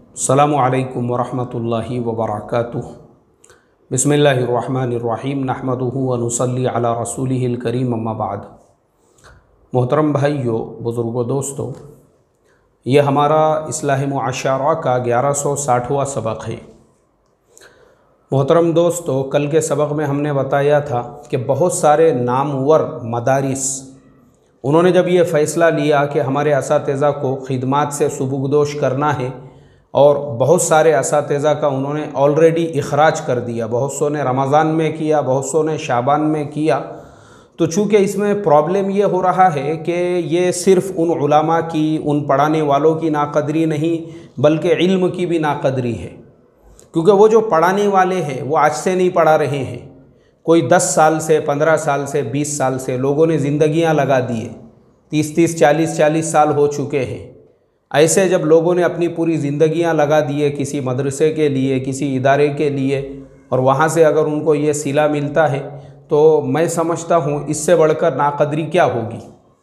अस्सलामु अलैकुम वरहमतुल्लाहि वबरकातुह। बिस्मिल्लाहिर्रहमानिर्रहीम नहमदुहु व नुसल्ली अला रसूलिहिल करीम अम्मा बाद। मोहतरम भाइयों, बुज़ुर्गों, दोस्तों, ये हमारा इस्लाह मुआशरा का 1160वां सबक है। मोहतरम दोस्तों, कल के सबक में हमने बताया था कि बहुत सारे नामवर मदारिस उन्होंने जब ये फ़ैसला लिया कि हमारे असातिज़ा को खिदमात से सुबुकदोश करना है, और बहुत सारे असातिज़ा का उन्होंने ऑलरेडी इखराज कर दिया। बहुत सौ ने रमज़ान में किया, बहुत सौ ने शाबान में किया। तो चूँकि इसमें प्रॉब्लम ये हो रहा है कि ये सिर्फ़ उन उलमा की, उन पढ़ाने वालों की नाक़दरी नहीं बल्कि इल्म की भी नाक़दरी है। क्योंकि वो जो पढ़ाने वाले हैं वो आज से नहीं पढ़ा रहे हैं। कोई 10 साल से, 15 साल से, 20 साल से लोगों ने ज़िंदगियाँ लगा दिए, 30-30, 40-40 साल हो चुके हैं। ऐसे जब लोगों ने अपनी पूरी ज़िंदगियां लगा दिए किसी मदरसे के लिए, किसी इदारे के लिए, और वहाँ से अगर उनको ये सिला मिलता है तो मैं समझता हूँ इससे बढ़कर नाक़दरी क्या होगी।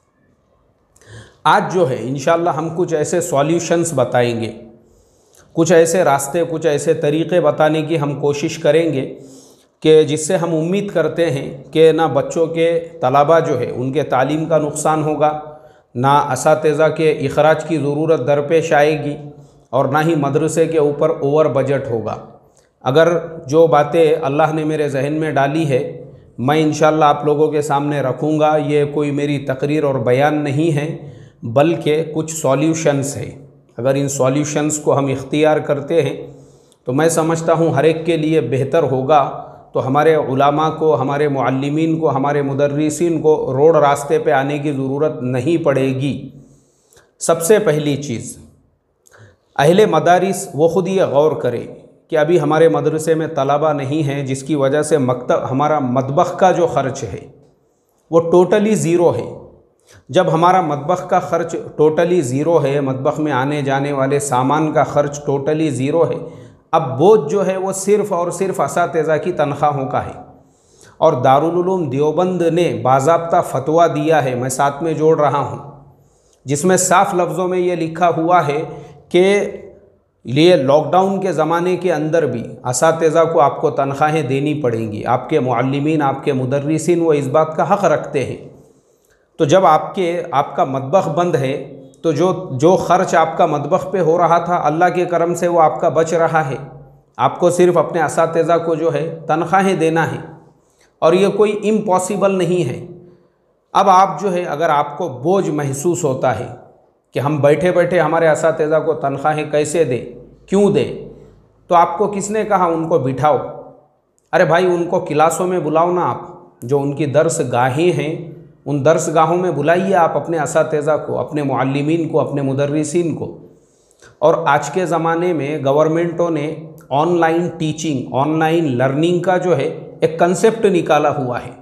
आज जो है इंशाअल्लाह हम कुछ ऐसे सॉल्यूशंस बताएंगे, कुछ ऐसे रास्ते, कुछ ऐसे तरीक़े बताने की हम कोशिश करेंगे कि जिससे हम उम्मीद करते हैं कि ना बच्चों के तलबा जो है उनके तालीम का नुकसान होगा, ना असातिज़ा के इखराज की ज़रूरत दरपेश आएगी, और ना ही मदरसे के ऊपर ओवर बजट होगा। अगर जो बातें अल्लाह ने मेरे जहन में डाली है मैं इंशाअल्लाह आप लोगों के सामने रखूँगा। ये कोई मेरी तकरीर और बयान नहीं है बल्कि कुछ सॉल्यूशंस है। अगर इन सॉल्यूशंस को हम इख्तियार करते हैं तो मैं समझता हूँ हर एक के लिए बेहतर होगा। तो हमारे उलमा को, हमारे मुअल्लिमीन को, हमारे मुदर्रिसीन को रोड रास्ते पे आने की ज़रूरत नहीं पड़ेगी। सबसे पहली चीज़, अहले मदारिस वो ख़ुद ये गौर करें कि अभी हमारे मदरसे में तलबा नहीं हैं, जिसकी वजह से मकतब, हमारा मतबख़ का जो ख़र्च है वो टोटली ज़ीरो है। जब हमारा मतबख़ का ख़र्च टोटली ज़ीरो है, मतबख़ में आने जाने वाले सामान का ख़र्च टोटली ज़ीरो है, अब बोझ जो है वो सिर्फ़ और सिर्फ असातिज़ा की तनख्वाहों का है। और दारुल उलूम देवबंद ने बाज़ाब्ता फ़तवा दिया है, मैं साथ में जोड़ रहा हूँ, जिसमें साफ लफ्ज़ों में ये लिखा हुआ है कि ये लॉकडाउन के ज़माने के अंदर भी असातिज़ा को आपको तनख्वाहें देनी पड़ेंगी। आपके मुअल्लिमीन, आपके मुदर्रिसीन वो इस बात का हक़ रखते हैं। तो जब आपका मतबख़ बंद है तो जो ख़र्च आपका मतबख़ पे हो रहा था, अल्लाह के करम से वो आपका बच रहा है। आपको सिर्फ़ अपने असातिज़ा को जो है तनख्वाहें देना है, और ये कोई इम्पॉसिबल नहीं है। अब आप जो है, अगर आपको बोझ महसूस होता है कि हम बैठे बैठे हमारे असातिज़ा को तनख्वाहें कैसे दें, क्यों दें, तो आपको किसने कहा उनको बिठाओ? अरे भाई, उनको क्लासों में बुलाओ ना। आप जो उनकी दर्स गाहें हैं उन दर्स गाहों में बुलाइए आप अपने असातिज़ा को, अपने मुअल्लिमीन को, अपने मुदर्रिसीन को। और आज के ज़माने में गवर्नमेंटों ने ऑनलाइन टीचिंग, ऑनलाइन लर्निंग का जो है एक कंसेप्ट निकाला हुआ है।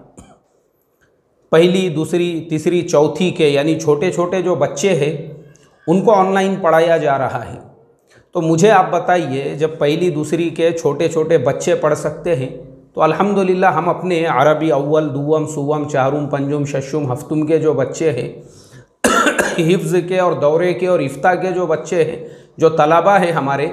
पहली, दूसरी, तीसरी, चौथी के यानी छोटे छोटे जो बच्चे हैं उनको ऑनलाइन पढ़ाया जा रहा है। तो मुझे आप बताइए, जब पहली दूसरी के छोटे छोटे बच्चे पढ़ सकते हैं तो अल्हम्दुलिल्लाह हम अपने अरबी अव्वल, दुव्वम, सुव्वम, चारुम, पंजुम, शशुम, हफ्तुम के जो बच्चे हैं हिफ्ज़ के और दौरे के और इफ्ता के जो बच्चे हैं, जो तलबा है हमारे,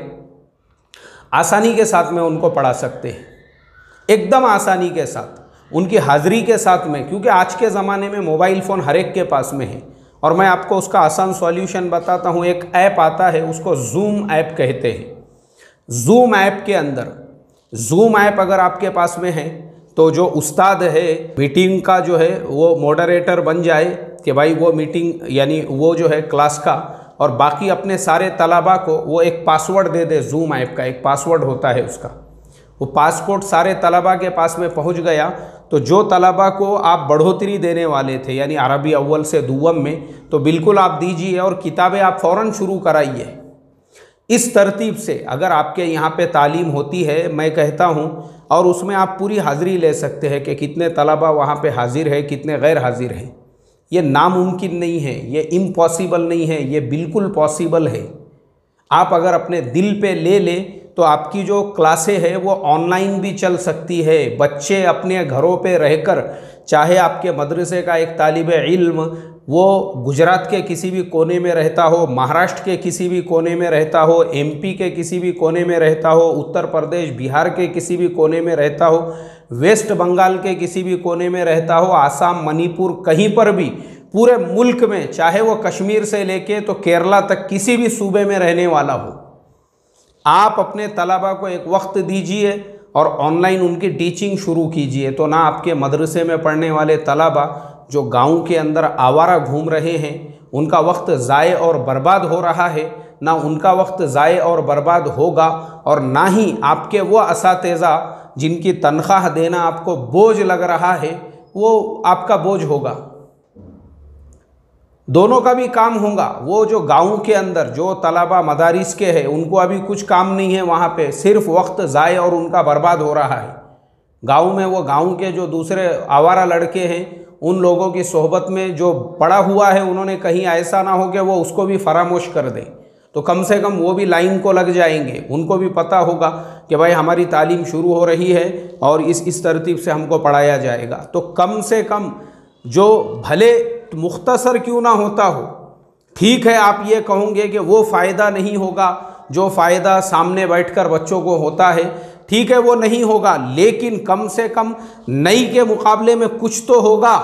आसानी के साथ में उनको पढ़ा सकते हैं, एकदम आसानी के साथ, उनकी हाज़िरी के साथ में। क्योंकि आज के ज़माने में मोबाइल फ़ोन हर एक के पास में है। और मैं आपको उसका आसान सॉल्यूशन बताता हूँ। एक ऐप आता है, उसको जूम ऐप कहते हैं। जूम ऐप के अंदर, जूम ऐप अगर आपके पास में है तो जो उस्ताद है मीटिंग का जो है वो मॉडरेटर बन जाए कि भाई वो मीटिंग यानी वो जो है क्लास का, और बाकी अपने सारे तलबा को वो एक पासवर्ड दे दे। जूम ऐप का एक पासवर्ड होता है उसका, वो पासवर्ड सारे तलबा के पास में पहुंच गया तो जो तलबा को आप बढ़ोतरी देने वाले थे यानी अरबी अव्वल से दुव्वम में, तो बिल्कुल आप दीजिए और किताबें आप फ़ौरन शुरू कराइए। इस तरतीब से अगर आपके यहाँ पे तालीम होती है, मैं कहता हूँ, और उसमें आप पूरी हाज़िरी ले सकते हैं कि कितने तलबा वहाँ पे हाज़िर है, कितने गैर हाज़िर हैं। ये नामुमकिन नहीं है, ये इम्पॉसिबल नहीं है, ये बिल्कुल पॉसिबल है। आप अगर अपने दिल पे ले लें तो आपकी जो क्लासें है वो ऑनलाइन भी चल सकती है। बच्चे अपने घरों पे रहकर, चाहे आपके मदरसे का एक तालिब इल्म वो गुजरात के किसी भी कोने में रहता हो, महाराष्ट्र के किसी भी कोने में रहता हो, एमपी के किसी भी कोने में रहता हो, उत्तर प्रदेश बिहार के किसी भी कोने में रहता हो, वेस्ट बंगाल के किसी भी कोने में रहता हो, आसाम मणिपुर कहीं पर भी पूरे मुल्क में, चाहे वो कश्मीर से लेके तो केरला तक किसी भी सूबे में रहने वाला हो, आप अपने तलबा को एक वक्त दीजिए और ऑनलाइन उनकी टीचिंग शुरू कीजिए। तो ना आपके मदरसे में पढ़ने वाले तलबा जो गांव के अंदर आवारा घूम रहे हैं उनका वक्त ज़ाय और बर्बाद हो रहा है, ना उनका वक्त ज़ाय और बर्बाद होगा, और ना ही आपके वो असातिज़ा जिनकी तनख्वाह देना आपको बोझ लग रहा है वो आपका बोझ होगा। दोनों का भी काम होगा। वो जो गांव के अंदर जो तलबा मदारिस के हैं उनको अभी कुछ काम नहीं है, वहाँ पे सिर्फ वक्त ज़ाय और उनका बर्बाद हो रहा है। गांव में वो गांव के जो दूसरे आवारा लड़के हैं उन लोगों की सोहबत में जो पड़ा हुआ है, उन्होंने कहीं ऐसा ना हो कि वो उसको भी फरामोश कर दें, तो कम से कम वो भी लाइन को लग जाएंगे। उनको भी पता होगा कि भाई हमारी तालीम शुरू हो रही है और इस तरतीब से हमको पढ़ाया जाएगा। तो कम से कम जो भले मुख्तसर क्यों ना होता हो, ठीक है आप ये कहोगे कि वो फ़ायदा नहीं होगा जो फ़ायदा सामने बैठकर बच्चों को होता है, ठीक है वो नहीं होगा, लेकिन कम से कम नई के मुकाबले में कुछ तो होगा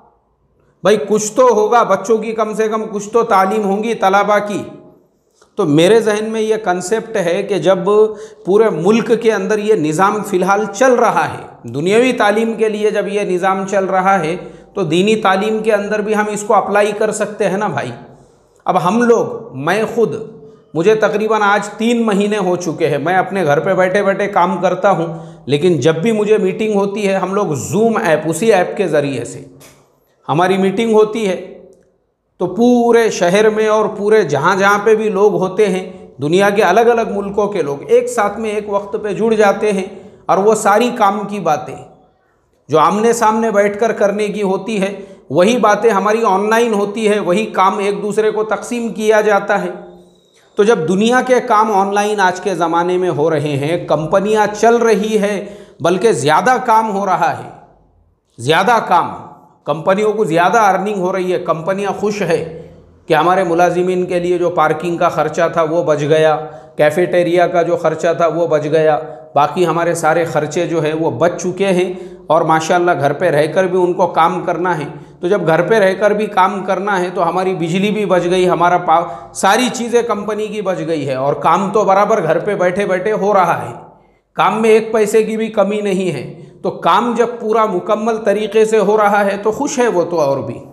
भाई, कुछ तो होगा। बच्चों की कम से कम कुछ तो तालीम होंगी तलबा की। तो मेरे जहन में ये कंसेप्ट है कि जब पूरे मुल्क के अंदर ये निज़ाम फ़िलहाल चल रहा है, दुनियावी तालीम के लिए जब ये निज़ाम चल रहा है, तो दीनी तालीम के अंदर भी हम इसको अप्लाई कर सकते हैं ना भाई। अब हम लोग, मैं खुद, मुझे तकरीबन आज 3 महीने हो चुके हैं, मैं अपने घर पे बैठे बैठे काम करता हूँ, लेकिन जब भी मुझे मीटिंग होती है हम लोग जूम ऐप, उसी ऐप के ज़रिए से हमारी मीटिंग होती है, तो पूरे शहर में और पूरे जहाँ जहाँ पे भी लोग होते हैं, दुनिया के अलग अलग मुल्कों के लोग एक साथ में एक वक्त पे जुड़ जाते हैं, और वो सारी काम की बातें जो आमने सामने बैठकर करने की होती है वही बातें हमारी ऑनलाइन होती है, वही काम एक दूसरे को तकसीम किया जाता है। तो जब दुनिया के काम ऑनलाइन आज के ज़माने में हो रहे हैं, कंपनियां चल रही है, बल्कि ज़्यादा काम हो रहा है, ज़्यादा काम, कंपनियों को ज़्यादा अर्निंग हो रही है, कंपनियां खुश है कि हमारे मुलाजिमीन के लिए जो पार्किंग का ख़र्चा था वो बच गया, कैफेटेरिया का जो ख़र्चा था वो बच गया, बाकी हमारे सारे ख़र्चे जो है वो बच चुके हैं, और माशाल्लाह घर पे रहकर भी उनको काम करना है। तो जब घर पे रहकर भी काम करना है तो हमारी बिजली भी बच गई, हमारा सारी चीज़ें कंपनी की बच गई है, और काम तो बराबर घर पे बैठे बैठे हो रहा है, काम में एक पैसे की भी कमी नहीं है। तो काम जब पूरा मुकम्मल तरीके से हो रहा है तो खुश है वो तो और भी।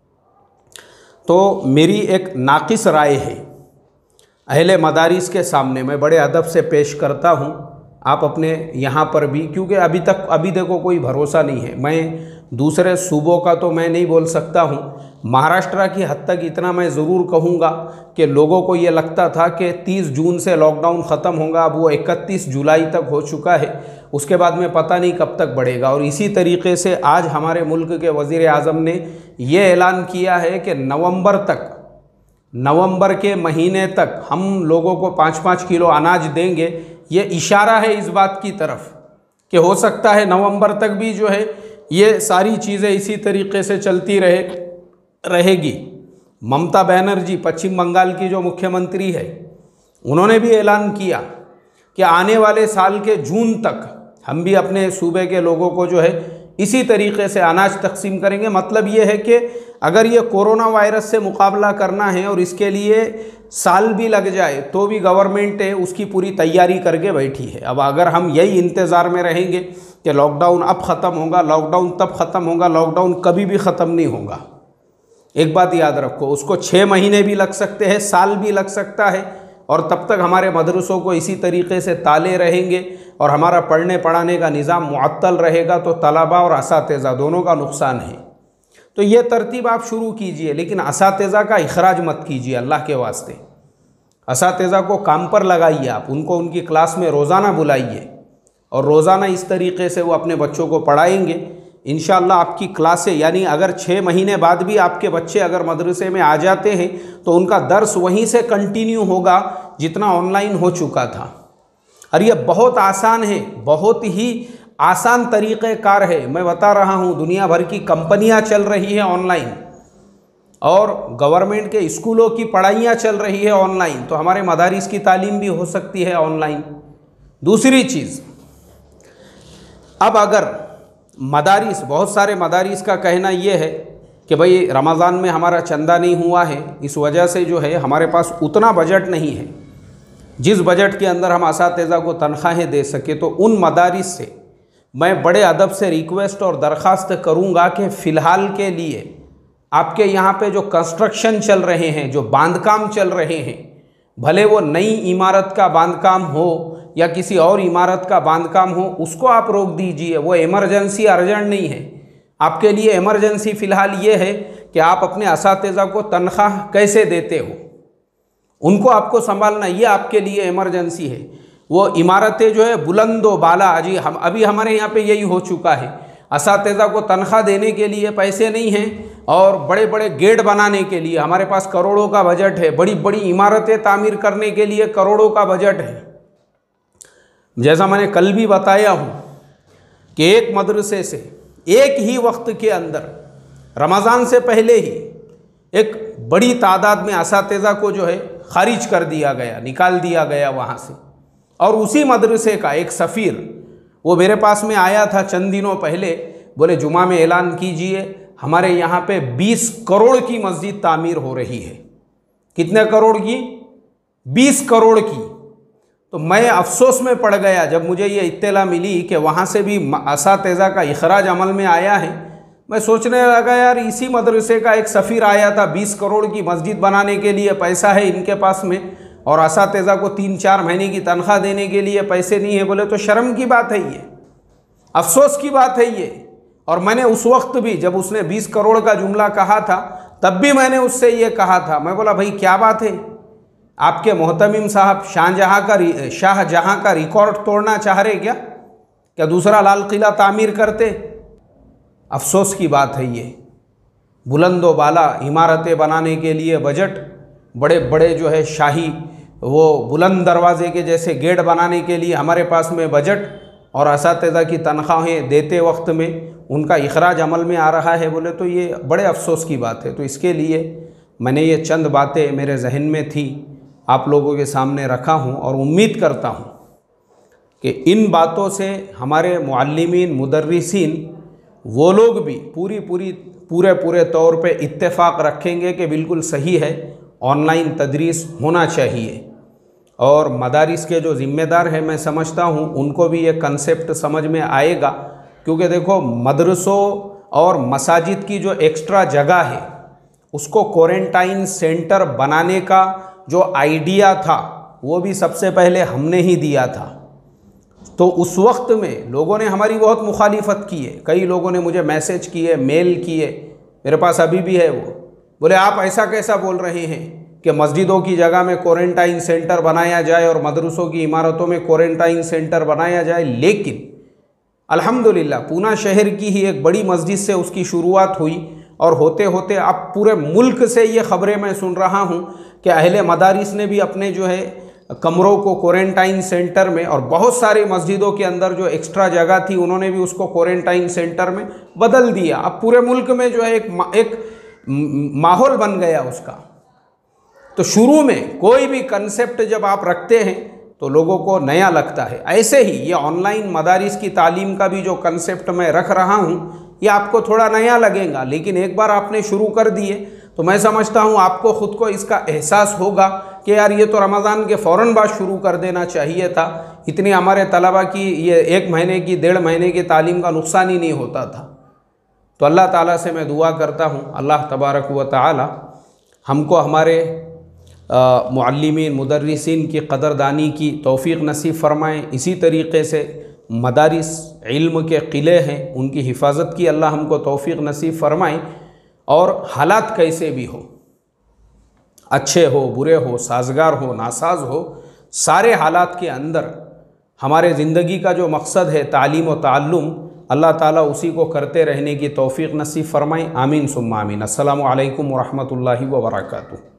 तो मेरी एक नाक़िस राय है अहले मदारिस के सामने, मैं बड़े अदब से पेश करता हूँ, आप अपने यहाँ पर भी, क्योंकि अभी देखो कोई भरोसा नहीं है। मैं दूसरे सूबों का तो मैं नहीं बोल सकता हूँ, महाराष्ट्र की हद तक इतना मैं ज़रूर कहूँगा कि लोगों को ये लगता था कि 30 जून से लॉकडाउन ख़त्म होगा, अब वो 31 जुलाई तक हो चुका है, उसके बाद में पता नहीं कब तक बढ़ेगा। और इसी तरीके से आज हमारे मुल्क के वज़ीर आज़म ने ये ऐलान किया है कि नवंबर के महीने तक हम लोगों को 5-5 किलो अनाज देंगे। ये इशारा है इस बात की तरफ कि हो सकता है नवंबर तक भी जो है ये सारी चीज़ें इसी तरीके से चलती रहेगी। ममता बनर्जी पश्चिम बंगाल की जो मुख्यमंत्री है, उन्होंने भी ऐलान किया कि आने वाले साल के जून तक हम भी अपने सूबे के लोगों को जो है इसी तरीके से अनाज तकसीम करेंगे। मतलब ये है कि अगर ये कोरोना वायरस से मुकाबला करना है और इसके लिए साल भी लग जाए तो भी गवर्नमेंट है उसकी पूरी तैयारी करके बैठी है। अब अगर हम यही इंतज़ार में रहेंगे कि लॉकडाउन अब ख़त्म होगा, लॉकडाउन तब ख़त्म होगा, लॉकडाउन कभी भी ख़त्म नहीं होगा। एक बात याद रखो, उसको 6 महीने भी लग सकते हैं, साल भी लग सकता है, और तब तक हमारे मदरसों को इसी तरीके से ताले रहेंगे और हमारा पढ़ने पढ़ाने का निज़ाम मुअत्तल रहेगा, तो तलबा और असातिज़ा दोनों का नुकसान है। तो ये तरतीब आप शुरू कीजिए, लेकिन असातिज़ा का इखराज मत कीजिए अल्लाह के वास्ते। असातिज़ा को काम पर लगाइए, आप उनको उनकी क्लास में रोज़ाना बुलाइए और रोज़ाना इस तरीके से वो अपने बच्चों को पढ़ाएंगे। इंशाअल्लाह आपकी क्लासें, यानी अगर 6 महीने बाद भी आपके बच्चे अगर मदरसे में आ जाते हैं तो उनका दर्स वहीं से कंटिन्यू होगा जितना ऑनलाइन हो चुका था। और ये बहुत आसान है, बहुत ही आसान तरीक़ेकार है। मैं बता रहा हूँ, दुनिया भर की कंपनियाँ चल रही है ऑनलाइन और गवर्नमेंट के स्कूलों की पढ़ाइयाँ चल रही है ऑनलाइन, तो हमारे मदारिस की तालीम भी हो सकती है ऑनलाइन। दूसरी चीज़, अब अगर मदारिस, बहुत सारे मदारिस का कहना ये है कि भाई रमज़ान में हमारा चंदा नहीं हुआ है, इस वजह से जो है हमारे पास उतना बजट नहीं है जिस बजट के अंदर हम असातिज़ा को तनख्वाहें दे सके। तो उन मदारिस से मैं बड़े अदब से रिक्वेस्ट और दरख्वास्त करूँगा कि फ़िलहाल के लिए आपके यहाँ पे जो कंस्ट्रक्शन चल रहे हैं, जो बांधकाम चल रहे हैं, भले वो नई इमारत का बांधकाम हो या किसी और इमारत का बांधकाम हो, उसको आप रोक दीजिए। वो इमरजेंसी अर्जेंट नहीं है। आपके लिए इमरजेंसी फ़िलहाल ये है कि आप अपने असातिज़ा को तनख्वाह कैसे देते हो, उनको आपको संभालना, ये आपके लिए इमरजेंसी है। वो इमारतें जो है बुलंदो बाला, अभी हमारे यहाँ पे यही हो चुका है। असातिज़ा को तनख्वाह देने के लिए पैसे नहीं हैं और बड़े बड़े गेट बनाने के लिए हमारे पास करोड़ों का बजट है, बड़ी बड़ी इमारतें तामीर करने के लिए करोड़ों का बजट है। जैसा मैंने कल भी बताया हूँ कि एक मदरसे से एक ही वक्त के अंदर रमज़ान से पहले ही एक बड़ी तादाद में असातिज़ा को जो है खारिज कर दिया गया, निकाल दिया गया वहाँ से। और उसी मदरसे का एक सफ़ीर वो मेरे पास में आया था चंद दिनों पहले, बोले जुमा में ऐलान कीजिए हमारे यहाँ पे 20 करोड़ की मस्जिद तामीर हो रही है। कितने करोड़ की? 20 करोड़ की। तो मैं अफसोस में पड़ गया जब मुझे ये इत्तला मिली कि वहाँ से भी असातिज़ा का इखराज अमल में आया है। मैं सोचने लगा यार, इसी मदरसे का एक सफ़ीर आया था, 20 करोड़ की मस्जिद बनाने के लिए पैसा है इनके पास में और असातिज़ा को 3-4 महीने की तनख्वाह देने के लिए पैसे नहीं है। बोले तो शर्म की बात है ये, अफसोस की बात है ये। और मैंने उस वक्त भी जब उसने 20 करोड़ का जुमला कहा था, तब भी मैंने उससे ये कहा था, मैं बोला भाई क्या बात है, आपके मोहतमिम साहब शाहजहाँ का रिकॉर्ड तोड़ना चाह रहे क्या दूसरा लाल किला तामीर करते? अफसोस की बात है ये। बुलंदो बाला इमारतें बनाने के लिए बजट, बड़े बड़े जो है शाही वो बुलंद दरवाजे के जैसे गेट बनाने के लिए हमारे पास में बजट, और असातिज़ा की तनख्वाहें देते वक्त में उनका इखराज अमल में आ रहा है। बोले तो ये बड़े अफसोस की बात है। तो इसके लिए मैंने ये चंद बातें मेरे जहन में थी, आप लोगों के सामने रखा हूँ और उम्मीद करता हूँ कि इन बातों से हमारे मुअल्लिमीन मुदर्रिसीन वो लोग भी पूरे तौर पे इत्तेफाक रखेंगे कि बिल्कुल सही है, ऑनलाइन तदरीस होना चाहिए। और मदारिस के जो ज़िम्मेदार हैं, मैं समझता हूँ उनको भी ये कंसेप्ट समझ में आएगा, क्योंकि देखो मदरसों और मसाजिद की जो एक्स्ट्रा जगह है उसको क्वारंटाइन सेंटर बनाने का जो आइडिया था वो भी सबसे पहले हमने ही दिया था। तो उस वक्त में लोगों ने हमारी बहुत मुखालिफत की है, कई लोगों ने मुझे मैसेज किए, मेल किए, मेरे पास अभी भी है वो, बोले आप ऐसा कैसा बोल रहे हैं कि मस्जिदों की जगह में क्वारंटाइन सेंटर बनाया जाए और मदरसों की इमारतों में क्वारंटाइन सेंटर बनाया जाए। लेकिन अल्हम्दुलिल्लाह पूना शहर की ही एक बड़ी मस्जिद से उसकी शुरुआत हुई और होते होते अब पूरे मुल्क से ये ख़बरें मैं सुन रहा हूँ कि अहले मदारिस ने भी अपने जो है कमरों को क्वारंटाइन सेंटर में, और बहुत सारी मस्जिदों के अंदर जो एक्स्ट्रा जगह थी उन्होंने भी उसको क्वारंटाइन सेंटर में बदल दिया। अब पूरे मुल्क में जो है एक माहौल बन गया उसका। तो शुरू में कोई भी कंसेप्ट जब आप रखते हैं तो लोगों को नया लगता है। ऐसे ही ये ऑनलाइन मदारिस की तालीम का भी जो कंसेप्ट मैं रख रहा हूँ ये आपको थोड़ा नया लगेगा, लेकिन एक बार आपने शुरू कर दिए तो मैं समझता हूँ आपको ख़ुद को इसका एहसास होगा कि यार ये तो रमज़ान के फ़ौरन बाद शुरू कर देना चाहिए था। इतनी हमारे तलबा की ये 1 महीने की 1.5 महीने की तालीम का नुकसान ही नहीं होता था। तो अल्लाह ताला से मैं दुआ करता हूँ अल्लाह तबारक व तआला हमको हमारे मुअल्लिमीन मुदर्रिसीन की क़दरदानी की तौफ़ीक़ नसीब फ़रमाएँ। इसी तरीक़े से मदारिस इल्म के क़िले हैं, उनकी हिफाजत की अल्लाह हमको तौफ़ीक़ नसीब फ़रमाएँ। और हालात कैसे भी हो, अच्छे हो बुरे हो, साजगार हो नासाज हो, सारे हालात के अंदर हमारे ज़िंदगी का जो मकसद है तालीम व ताल्लुम, अल्लाह ताला उसी को करते रहने की तौफ़ीक़ नसीब फ़रमाएँ। आमीन सुम्मा आमीन। अस्सलामु अलैकुम व रहमतुल्लाहि व बरकातुहू।